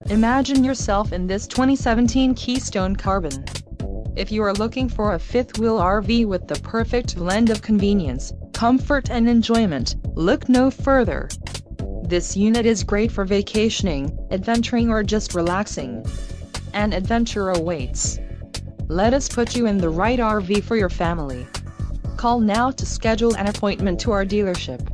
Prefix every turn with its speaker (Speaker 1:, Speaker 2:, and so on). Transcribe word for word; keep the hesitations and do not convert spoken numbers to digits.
Speaker 1: Imagine yourself in this twenty seventeen Keystone Carbon. If you are looking for a fifth-wheel R V with the perfect blend of convenience, comfort and enjoyment, look no further. This unit is great for vacationing, adventuring or just relaxing. An adventure awaits. Let us put you in the right R V for your family. Call now to schedule an appointment to our dealership.